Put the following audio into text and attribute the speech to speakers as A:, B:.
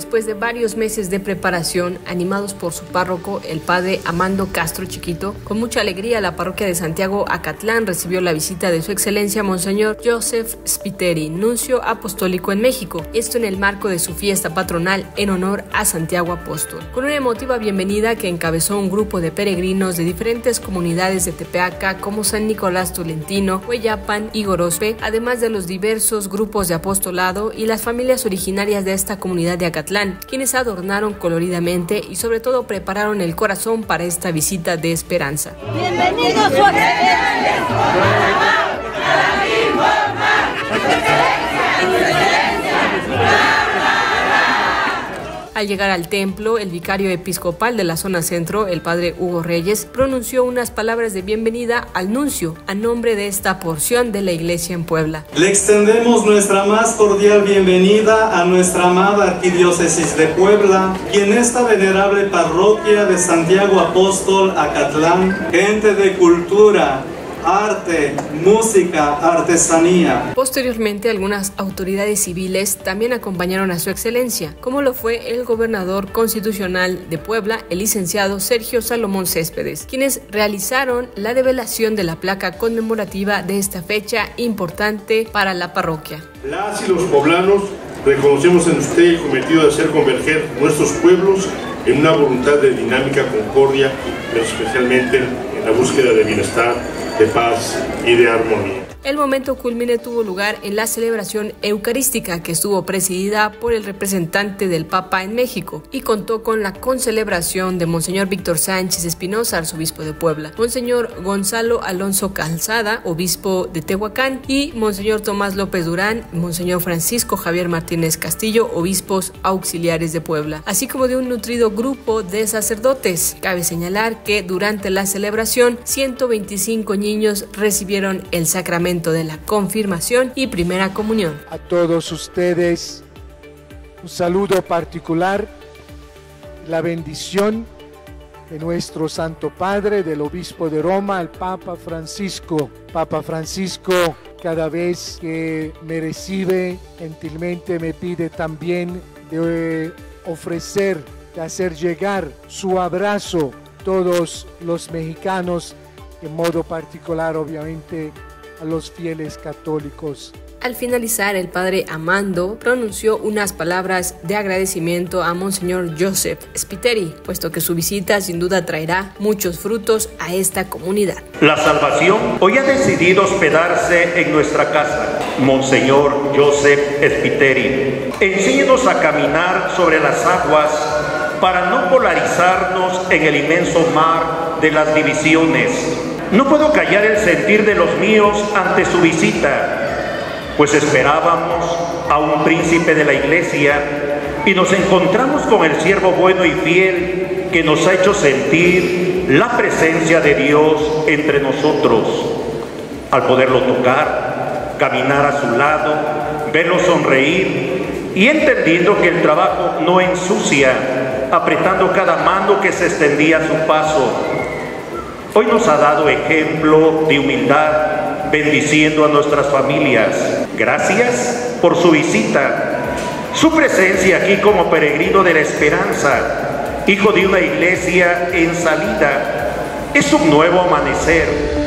A: Después de varios meses de preparación, animados por su párroco, el padre Amando Castro Chiquito, con mucha alegría la parroquia de Santiago Acatlán recibió la visita de su excelencia Monseñor Joseph Spiteri, nuncio apostólico en México, esto en el marco de su fiesta patronal en honor a Santiago Apóstol. Con una emotiva bienvenida que encabezó un grupo de peregrinos de diferentes comunidades de Tepeaca como San Nicolás Tolentino, Hueyapan y Gorospe, además de los diversos grupos de apostolado y las familias originarias de esta comunidad de Acatlán, quienes adornaron coloridamente y sobre todo prepararon el corazón para esta visita de esperanza.
B: Bienvenidos, su excelencia.
A: Al llegar al templo, el vicario episcopal de la zona centro, el padre Hugo Reyes, pronunció unas palabras de bienvenida al nuncio a nombre de esta porción de la iglesia en Puebla.
C: Le extendemos nuestra más cordial bienvenida a nuestra amada arquidiócesis de Puebla y en esta venerable parroquia de Santiago Apóstol Acatlán, gente de cultura, arte, música, artesanía.
A: Posteriormente, algunas autoridades civiles también acompañaron a su excelencia, como lo fue el gobernador constitucional de Puebla, el licenciado Sergio Salomón Céspedes, quienes realizaron la develación de la placa conmemorativa de esta fecha importante para la parroquia.
D: Las y los poblanos reconocemos en usted el cometido de hacer converger nuestros pueblos en una voluntad de dinámica concordia, pero especialmente en la búsqueda de bienestar, de paz y de armonía.
A: El momento culmine tuvo lugar en la celebración eucarística que estuvo presidida por el representante del Papa en México y contó con la concelebración de Monseñor Víctor Sánchez Espinosa, arzobispo de Puebla, Monseñor Gonzalo Alonso Calzada, obispo de Tehuacán, y Monseñor Tomás López Durán, Monseñor Francisco Javier Martínez Castillo, obispos auxiliares de Puebla, así como de un nutrido grupo de sacerdotes. Cabe señalar que durante la celebración 125 niños recibieron el sacramento de la confirmación y primera comunión.
E: A todos ustedes un saludo particular, la bendición de nuestro Santo Padre, del Obispo de Roma, el Papa Francisco. Papa Francisco, cada vez que me recibe gentilmente me pide también de ofrecer, de hacer llegar su abrazo a todos los mexicanos, en modo particular obviamente a los fieles católicos.
A: Al finalizar, el padre Amando pronunció unas palabras de agradecimiento a Monseñor Joseph Spiteri, puesto que su visita sin duda traerá muchos frutos a esta comunidad.
F: La salvación hoy ha decidido hospedarse en nuestra casa. Monseñor Joseph Spiteri, enséñenos a caminar sobre las aguas para no polarizarnos en el inmenso mar de las divisiones. No puedo callar el sentir de los míos ante su visita, pues esperábamos a un príncipe de la iglesia y nos encontramos con el siervo bueno y fiel que nos ha hecho sentir la presencia de Dios entre nosotros. Al poderlo tocar, caminar a su lado, verlo sonreír y entendiendo que el trabajo no ensucia, apretando cada mano que se extendía a su paso. Hoy nos ha dado ejemplo de humildad, bendiciendo a nuestras familias. Gracias por su visita, su presencia aquí como peregrino de la esperanza, hijo de una iglesia en salida. Es un nuevo amanecer.